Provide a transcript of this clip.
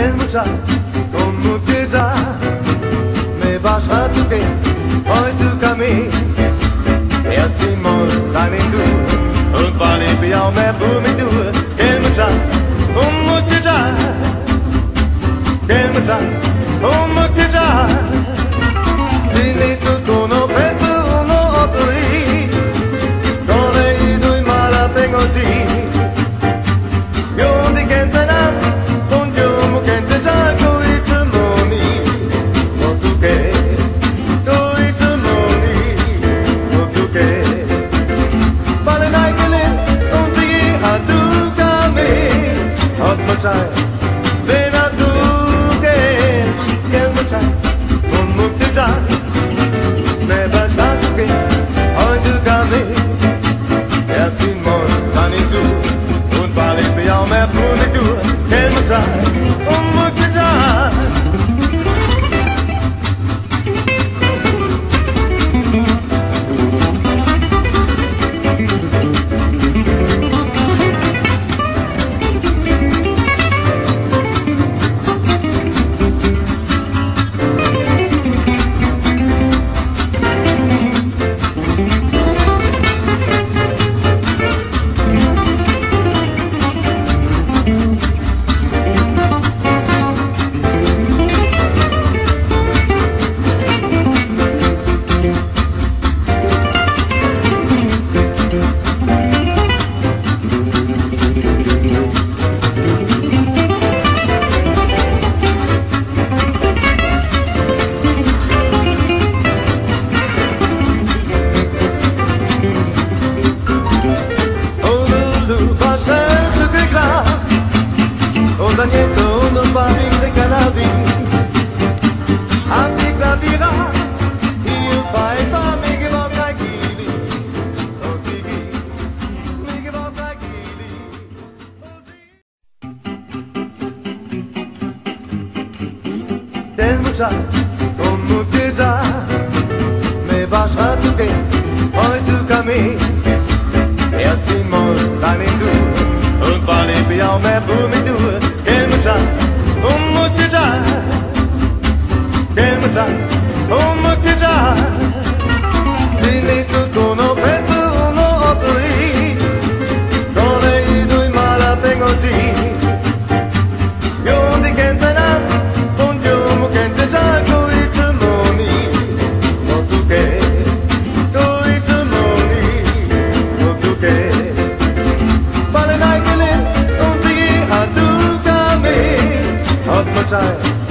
mucha como que ya me vas a tocar hoy tu camino e astimor tan en tu un pane piao me bumi tu que mucha como que ya dini tu kono peso no otoi dove ido in mala tengo ti yondi kentana ven a tu que el muchacho como te ya me vas a tocar hoy tu camino es fin montaña y tú un vale piao me pone tú el muchacho como te ya Nieto non va in de canadi Anti clavira io fai fa mi che va kai chili così mi che va kai chili del muchacho como que ya me vas a tocar hoy tu camino e astimor tan en tu un pane piao me bumi tu como que ya dini tu kono peso no otoi dove ido in mala tengo ti yondi kentana con yo mo kente ya koi tumoni no tu que koi tumoni no tu que vale nai que le un ti a tu camino hot muchacho